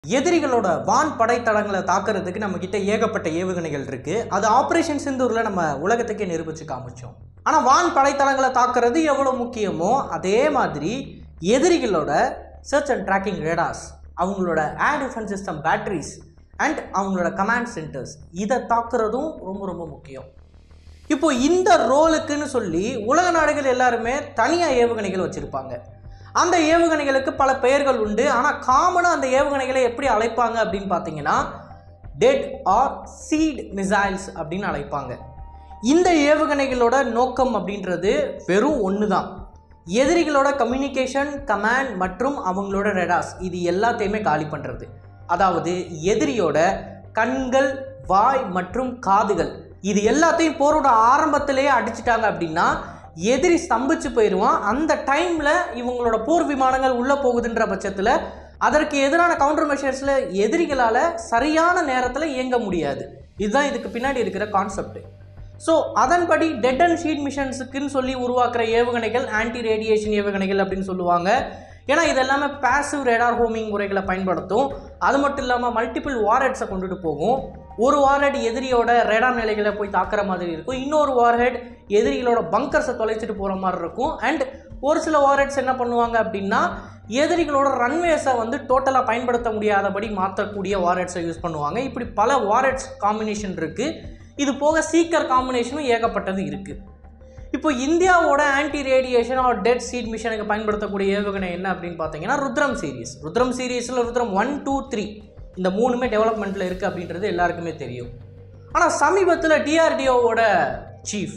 எதிரிகளோட வான் படைத்தளங்களை தாக்குறதுக்கு நம்ம கிட்ட ஏகப்பட்ட ஏவுகணைகள் இருக்கு. அது ஆபரேஷன் சிந்தூர்ல நம்ம உலகத்துக்கே நிரூபிச்சு காமிச்சோம். ஆனா வான் படைத்தளங்களை தாக்குறது எவ்வளவு முக்கியமோ அதே மாதிரி எதிரிகளோட சர்ச் அண்ட் ட்ராக்கிங் ரேடார்ஸ், அவங்களோட air defence system batteries and அவங்களோட கமாண்ட் சென்டர்ஸ், இதை தாக்குறதும் ரொம்ப ரொம்ப முக்கியம். இப்போ இந்த ரோலுக்குன்னு சொல்லி உலக நாடுகள் எல்லாருமே தனியாக ஏவுகணைகள் வச்சுருப்பாங்க. அந்த ஏவுகணைகளுக்கு பல பெயர்கள் உண்டு. ஆனால் காமனாக அந்த ஏவுகணைகளை எப்படி அழைப்பாங்க அப்படின்னு பார்த்தீங்கன்னா டெட் ஆர் சீட் மிசைல்ஸ் அப்படின்னு அழைப்பாங்க. இந்த ஏவுகணைகளோட நோக்கம் அப்படின்றது வெறும் ஒன்று தான், எதிரிகளோட கம்யூனிகேஷன், கமாண்ட் மற்றும் அவங்களோட ரெடார்ஸ் இது எல்லாத்தையுமே காலி பண்ணுறது. அதாவது எதிரியோட கண்கள், வாய் மற்றும் காதுகள் இது எல்லாத்தையும் போரோட ஆரம்பத்திலேயே அடிச்சிட்டாங்க அப்படின்னா எதிரி ஸ்தம்பிச்சு போயிடுவான். அந்த டைமில் இவங்களோட போர் விமானங்கள் உள்ளே போகுதுன்ற பட்சத்தில் அதற்கு எதிரான கவுண்டர் மெஷர்ஸில் எதிரிகளால் சரியான நேரத்தில் இயங்க முடியாது. இதுதான் இதுக்கு பின்னாடி இருக்கிற கான்செப்ட். ஸோ அதன்படி டெட் அண்ட் ஷீட் மிஷன்ஸுக்குன்னு சொல்லி உருவாக்குற ஏவுகணைகள் ஆன்டி ரேடியேஷன் ஏவுகணைகள் அப்படின்னு சொல்லுவாங்க. ஏன்னா இது எல்லாமே பேசிவ் ரேடார் ஹோமிங் முறைகளை பயன்படுத்தும். அது மட்டும் இல்லாமல் மல்டிபிள் வார்ஹெட்ஸை கொண்டுட்டு போகும். ஒரு வார்ஹெட் எதிரியோட ரேடார் நிலைகளை போய் தாக்குற மாதிரி இருக்கும், இன்னொரு வார்ஹெட் எதிரிகளோட பங்கர்ஸை தொலைச்சிட்டு போகிற மாதிரி இருக்கும். அண்ட் ஒரு சில வார்ஹெட்ஸ் என்ன பண்ணுவாங்க அப்படின்னா எதிரிகளோட ரன்வேஸை டோட்டலாக பயன்படுத்த முடியாதபடி மாற்றக்கூடிய வார்ஹெட்ஸை யூஸ் பண்ணுவாங்க. இப்படி பல வார்ஹெட்ஸ் காம்பினேஷன் இருக்குது. இது போக சீக்கர் காம்பினேஷனும் ஏகப்பட்டது இருக்குது. இப்போ இந்தியாவோட anti radiation or DEAD SEAD மிஷனுக்கு பயன்படுத்தக்கூடிய ஏவுகணை என்ன அப்படின்னு பார்த்தீங்கன்னா ருத்ரம் சீரீஸ். ருத்ரம் சீரீஸில் ருத்ரம் 1, 2, 3 இந்த மூணுமே டெவலப்மெண்ட்டில் இருக்குது அப்படின்றது எல்லாருக்குமே தெரியும். ஆனால் சமீபத்தில் டிஆர்டிஓவோட சீஃப்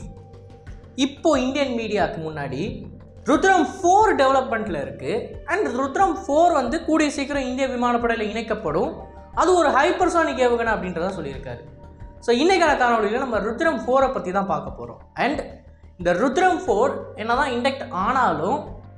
இப்போ இந்தியன் மீடியாவுக்கு முன்னாடி ருத்ரம் 4 டெவலப்மெண்ட்டில் இருக்குது அண்ட் ருத்ரம் 4 கூடிய சீக்கிரம் இந்திய விமானப்படையில் இணைக்கப்படும், அது ஒரு ஹைப்பர்சானிக் ஏவுகணை அப்படின்றத சொல்லியிருக்காரு. ஸோ இன்றைக்கான காணொலியில் நம்ம ருத்ரம் 4 பற்றி தான் பார்க்க போகிறோம். அண்ட் இந்த ருத்ரம் 4 என்னதான் இண்டக்ட் ஆனாலும்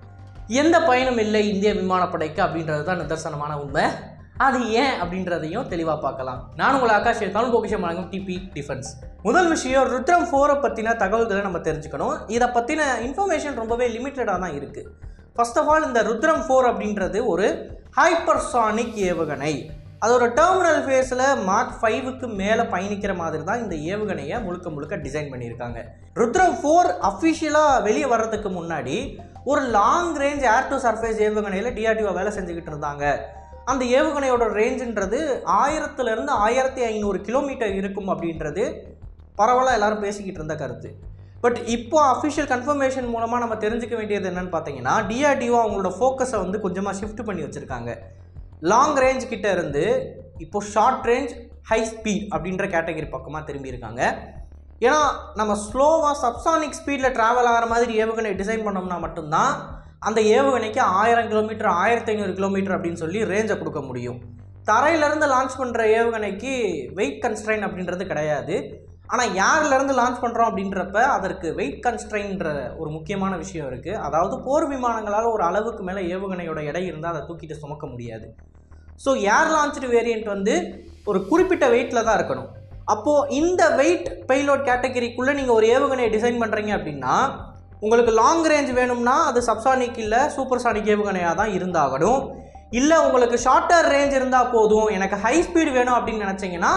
எந்த பயனும் இல்லை இந்திய விமானப்படைக்கு அப்படின்றது தான் நிதர்சனமான உண்மை. அது ஏன் அப்படின்றதையும் தெளிவாக பார்க்கலாம். நான் உங்களை ஆகாஷ், தமிழ் பொக்கிஷம் வழங்கும் டிபி டிஃபென்ஸ். முதல் விஷயம், ருத்ரம் 4 பற்றின தகவல்களை நம்ம தெரிஞ்சுக்கணும். இதை பற்றின இன்ஃபர்மேஷன் ரொம்பவே லிமிட்டடாக தான் இருக்குது. ஃபர்ஸ்ட் ஆஃப் ஆல், இந்த ருத்ரம் 4 அப்படின்றது ஒரு ஹைப்பர்சானிக் ஏவுகணை. அதோட டெர்மினல் ஃபேஸில் மார்க் 5க்கு மேலே பயணிக்கிற மாதிரி தான் இந்த ஏவுகணையை முழுக்க முழுக்க டிசைன் பண்ணியிருக்காங்க. ருத்ரம் 4 அஃபிஷியலாக வெளியே வர்றதுக்கு முன்னாடி ஒரு long range air to surface ஏவுகணையில் டிஆர்டிஓ வேலை செஞ்சுக்கிட்டு இருந்தாங்க. அந்த ஏவுகணையோட ரேஞ்சுன்றது 1000 to 1500 கிலோமீட்டர் இருக்கும் அப்படின்றது பரவலாக எல்லாரும் பேசிக்கிட்டு இருந்த கருத்து. பட் இப்போ அஃபிஷியல் கன்ஃபர்மேஷன் மூலமாக நம்ம தெரிஞ்சுக்க வேண்டியது என்னன்னு பார்த்தீங்கன்னா டிஆர்டிஓ அவங்களோட ஃபோக்கஸை கொஞ்சமாக ஷிஃப்ட் பண்ணி வச்சுருக்காங்க. லாங் ரேஞ்ச் கிட்ட இருந்து இப்போ ஷார்ட் ரேஞ்ச், ஹை ஸ்பீட் அப்படின்ற கேட்டகரி பக்கமாக திரும்பியிருக்காங்க. ஏன்னா நம்ம ஸ்லோவாக சப்சானிக் ஸ்பீடில் ட்ராவல் ஆகிற மாதிரி ஏவுகணை டிசைன் பண்ணோம்னா மட்டும்தான் அந்த ஏவுகணைக்கு 1000 கிலோமீட்டர், 1500 கிலோமீட்டர் அப்படின்னு சொல்லி ரேஞ்சை கொடுக்க முடியும். தரையிலேருந்து லான்ச் பண்ணுற ஏவுகணைக்கு வெயிட் கன்ஸ்ட்ரைன் அப்படின்றது கிடையாது. ஆனால் யார்லேருந்து லான்ச் பண்ணுறோம் அப்படின்றப்ப அதற்கு வெயிட் கன்ஸ்ட்ரைன்ற ஒரு முக்கியமான விஷயம் இருக்குது. அதாவது போர் விமானங்களால் ஒரு அளவுக்கு மேலே ஏவுகணையோட எடை இருந்தால் அதை தூக்கிட்டு சுமக்க முடியாது. ஸோ ஏர் லான்ச்டு வேரியண்ட் ஒரு குறிப்பிட்ட வெயிட்டில் தான் இருக்கணும். அப்போது இந்த வெயிட் பெய்லோட் கேட்டகரிக்குள்ளே நீங்கள் ஒரு ஏவுகணையை டிசைன் பண்ணுறீங்க அப்படின்னா உங்களுக்கு லாங் ரேஞ்ச் வேணும்னா அது சப்சானிக் இல்லை சூப்பர்சானிக் ஏவுகணையாக தான் இருந்தாகணும். இல்லை உங்களுக்கு ஷார்ட்டர் ரேஞ்ச் இருந்தால் போதும், எனக்கு ஹை ஸ்பீடு வேணும் அப்படின்னு நினச்சிங்கன்னா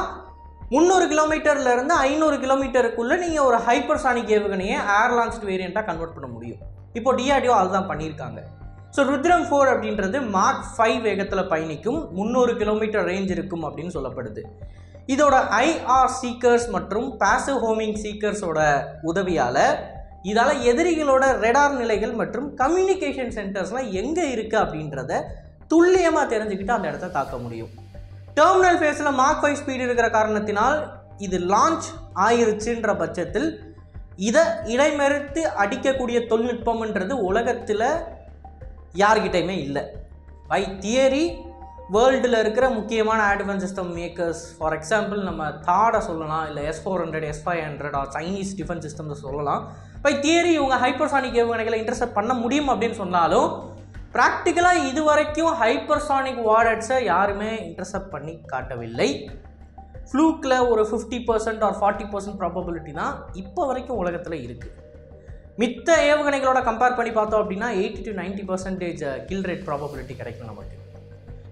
300 கிலோமீட்டர்லேருந்து 500 கிலோமீட்டருக்குள்ளே நீங்கள் ஒரு ஹைப்பர்சானிக் ஏவுகணையை ஏர் லான்ச்டு வேரியண்ட்டாக கன்வெர்ட் பண்ண முடியும். இப்போ டிஆர்டிஓ அதுதான் பண்ணியிருக்காங்க. ஸோ ருத்ரம் 4 அப்படின்றது மார்க் 5 வேகத்தில் பயணிக்கும், 300 கிலோமீட்டர் ரேஞ்ச் இருக்கும் அப்படின்னு சொல்லப்படுது. இதோட ஐஆர் சீக்கர்ஸ் மற்றும் பாசிவ் ஹோமிங் சீக்கர்ஸோட உதவியால் இதால் எதிரிகளோட ரெடார் நிலைகள் மற்றும் கம்யூனிகேஷன் சென்டர்ஸ்லாம் எங்கே இருக்குது அப்படின்றத துல்லியமாக தெரிஞ்சுக்கிட்டு அந்த இடத்த தாக்க முடியும். டெர்மினல் ஃபேஸில் மார்க் 5 ஸ்பீடு இருக்கிற காரணத்தினால் இது லான்ச் ஆயிருச்சுன்ற பட்சத்தில் இதை இடைமறித்து அடிக்கக்கூடிய தொழில்நுட்பம்ன்றது உலகத்தில் யார்கிட்டையுமே இல்லை. பை தியரி வேர்ல்டில் இருக்கிற முக்கியமான air defence system makers, for example நம்ம தாடை சொல்லலாம், இல்லை S-400, S-500 R Chinese defence சிஸ்டம்ஸை சொல்லலாம். பை தியரி இவங்க ஹைப்பர்சானிக் ஏவுகணைகளை இன்டர்செப்ட் பண்ண முடியும் அப்படின்னு சொன்னாலும் ப்ராக்டிக்கலாக இது வரைக்கும் ஹைப்பர்சானிக் வார்ஹெட்ஸை யாருமே இன்டர்செப்ட் பண்ணி காட்டவில்லை. ஃப்ளூக்கில் ஒரு 50% ஆர் 40% ப்ராபபிலிட்டி தான் இப்போ வரைக்கும் உலகத்தில் இருக்குது. மித்த ஏவுகணைகளோட கம்பேர் பண்ணி பார்த்தோம் அப்படின்னா 80 to 90% கில் ரேட் ப்ராபபிலிட்டி கிடைக்கும் நமக்கு.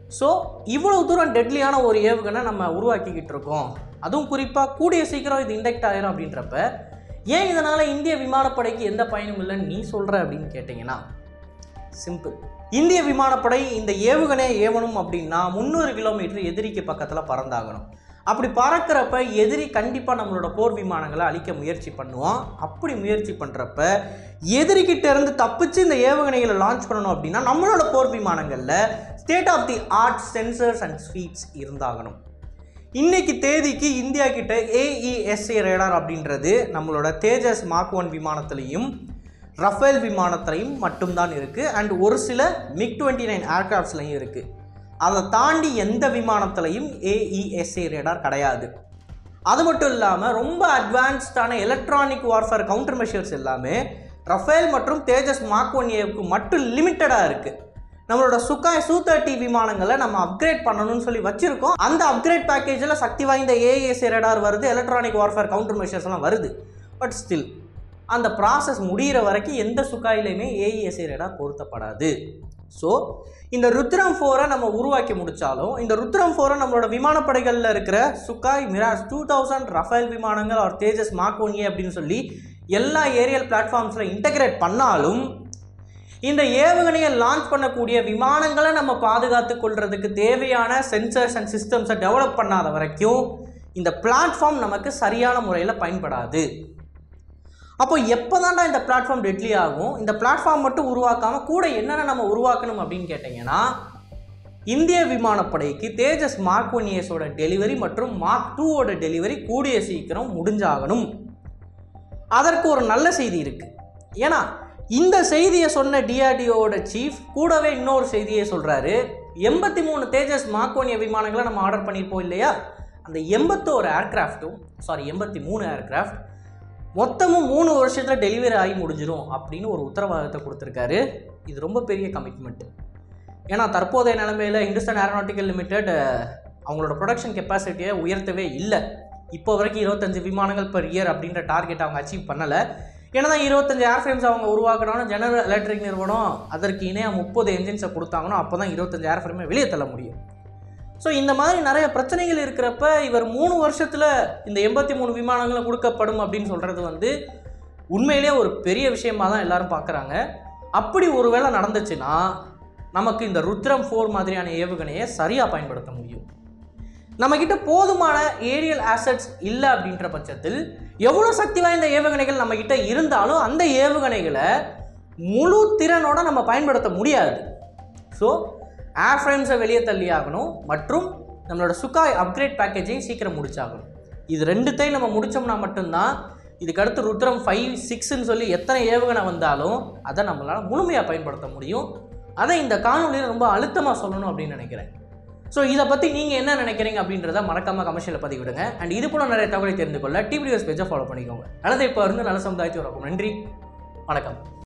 ஸோ இவ்வளவு தூரம் டெட்லியான ஒரு ஏவுகணை நம்ம உருவாக்கிக்கிட்டு இருக்கோம். அதுவும் குறிப்பாக கூடிய சீக்கிரம் இது இண்டக்ட் ஆயிரும் அப்படின்றப்ப ஏன் இதனால் இந்திய விமானப்படைக்கு எந்த பயனும் இல்லைன்னு நீ சொல்கிற அப்படின்னு கேட்டிங்கன்னா சிம்பிள். இந்திய விமானப்படை இந்த ஏவுகணையை ஏவணும் அப்படின்னா 300 கிலோமீட்டர் எதிரிக்கு பக்கத்தில் பறந்தாகணும். அப்படி பறக்கிறப்ப எதிரி கண்டிப்பாக நம்மளோட போர் விமானங்களை அழிக்க முயற்சி பண்ணுவோம். அப்படி முயற்சி பண்ணுறப்ப எதிரிக்கிட்ட இருந்து தப்பிச்சு இந்த ஏவுகணைகளை லான்ச் பண்ணணும் அப்படின்னா நம்மளோட போர் விமானங்களில் state of the art sensors and speeds இருந்தாகணும். இன்னைக்கு தேதிக்கு இந்தியா கிட்ட AESA ரேடார் அப்படின்றது நம்மளோட தேஜஸ் மார்க் 1 விமானத்திலையும் ரஃபேல் விமானத்திலையும் மட்டும்தான் இருக்குது. அண்ட் ஒரு சில MiG-29 ஏர்கிராஃப்ட்ஸ்லையும் இருக்குது. அதை தாண்டி எந்த விமானத்திலையும் AESA ரேடார் கிடையாது. அது மட்டும் இல்லாமல் ரொம்ப அட்வான்ஸ்டான எலக்ட்ரானிக் வார்ஃபேர் கவுண்டர் மெஷர்ஸ் எல்லாமே ரஃபேல் மற்றும் தேஜஸ் மார்க் 1A மட்டும் லிமிட்டடாக இருக்குது. நம்மளோட சுகாய் Su-30 விமானங்களை நம்ம அப்கிரேட் பண்ணணும்னு சொல்லி வச்சுருக்கோம். அந்த அப்கிரேட் பேக்கேஜில் சக்தி வாய்ந்த AESA ரேடார் வருது, எலக்ட்ரானிக் வார்ஃபேர் கவுண்டர் மெஷர்ஸ் எல்லாம் வருது. பட் ஸ்டில் அந்த ப்ராசஸ் முடிகிற வரைக்கும் எந்த சுகாயிலையுமே AESA ரேடார் பொருத்தப்படாது. ஸோ இந்த ருத்ரம் 4 நம்ம உருவாக்கி முடித்தாலும் இந்த ருத்ரம் 4 நம்மளோட விமானப்படைகளில் இருக்கிற சுகாய் மிராஜ் 2000 ரஃபேல் விமானங்கள் ஒரு தேஜஸ் மார்க் 1A அப்படின்னு சொல்லி எல்லா ஏரியல் பிளாட்ஃபார்ம்ஸில் இன்டகிரேட் பண்ணாலும் இந்த ஏவுகணையை லான்ச் பண்ணக்கூடிய விமானங்களை நம்ம பாதுகாத்து கொள்றதுக்கு தேவையான சென்சர்ஸ் அண்ட் சிஸ்டம்ஸை டெவலப் பண்ணாத வரைக்கும் இந்த பிளாட்ஃபார்ம் நமக்கு சரியான முறையில் பயன்படாது. அப்போ எப்போ தான்டா இந்த பிளாட்ஃபார்ம் டெட்லி ஆகும்? இந்த பிளாட்ஃபார்ம் மட்டும் உருவாக்காமல் கூட என்னென்ன நம்ம உருவாக்கணும் அப்படின்னு கேட்டிங்கன்னா இந்திய விமானப்படைக்கு தேஜஸ் மார்க் 1Aஸோட டெலிவரி மற்றும் மார்க் 2ஓட டெலிவரி கூடிய சீக்கிரம் முடிஞ்சாகணும். அதற்கு ஒரு நல்ல செய்தி இருக்குது. ஏன்னா இந்த செய்தியை சொன்ன DRDOவோட சீஃப் கூடவே இன்னொரு செய்தியை சொல்கிறாரு. 83 தேஜஸ் மார்க் 1A விமானங்களை நம்ம ஆர்டர் பண்ணியிருப்போம் இல்லையா? அந்த 83 ஏர்கிராஃப்ட் மொத்தமும் 3 வருஷத்தில் டெலிவரி ஆகி முடிஞ்சிடும் அப்படின்னு ஒரு உத்தரவாதத்தை கொடுத்துருக்காரு. இது ரொம்ப பெரிய கமிட்மெண்ட். ஏன்னா தற்போதைய நிலைமையில் இந்துஸ்தான் ஏரோநாட்டிக்கல் லிமிடெட் அவங்களோட ப்ரொடக்ஷன் கெப்பாசிட்டியை உயர்த்தவே இல்லை. இப்போ வரைக்கும் 25 விமானங்கள் பர் இயர் அப்படின்ற டார்கெட் அவங்க அச்சீவ் பண்ணலை. ஏன்னா தான் 25 ஏர்ஃப்ரேம்ஸ் அவங்க உருவாக்கணும்னு ஜெனரல் எலக்ட்ரிக் நிறுவனம் அதற்கு இணையாக 30 என்ஜின்ஸை கொடுத்தாங்கன்னா அப்போ தான் 25 ஏர்ஃப்ரேமே வெளியே தள்ள முடியும். ஸோ இந்த மாதிரி நிறைய பிரச்சனைகள் இருக்கிறப்ப இவர் 3 வருஷத்தில் இந்த 83 விமானங்களும் கொடுக்கப்படும் அப்படின்னு சொல்கிறது உண்மையிலே ஒரு பெரிய விஷயமாக தான் எல்லாரும் பார்க்குறாங்க. அப்படி ஒரு வேளை நடந்துச்சுன்னா நமக்கு இந்த ருத்ரம் 4 மாதிரியான ஏவுகணையை சரியாக பயன்படுத்த முடியும். நம்மக்கிட்ட போதுமான ஏரியல் ஆசட்ஸ் இல்லை அப்படின்ற பட்சத்தில் எவ்வளோ சக்தி வாய்ந்த ஏவுகணைகள் நம்மக்கிட்ட இருந்தாலும் அந்த ஏவுகணைகளை முழு திறனோட நம்ம பயன்படுத்த முடியாது. ஸோ ஏர்ஃப்ரேம்ஸை வெளியே தள்ளி ஆகணும் மற்றும் நம்மளோட சுகாய் அப்கிரேட் பேக்கேஜையும் சீக்கிரம் முடிச்சாகணும். இது ரெண்டுத்தையும் நம்ம முடித்தோம்னா மட்டும்தான் இதுக்கடுத்து ருத்ரம் 5, 6ன்னு சொல்லி எத்தனை ஏவுகணை வந்தாலும் அதை நம்மளால் முழுமையாக பயன்படுத்த முடியும். அதை இந்த காணொலியில் ரொம்ப அழுத்தமாக சொல்லணும் அப்படின்னு நினைக்கிறேன். ஸோ இதை பற்றி நீங்கள் என்ன நினைக்கிறீங்க அப்படின்றத மறக்காமல் கமெண்ட்ஸில் பதிவிடுங்க. அண்ட் இது போல நிறைய தகவலை தெரிந்து கொள்ள டிவிடிஎஸ் பேஜை ஃபாலோ பண்ணிக்கோங்க. நல்லதை இப்போ இருந்து நல்ல சமுதாயத்தை உருவாக்கும். நன்றி, வணக்கம்.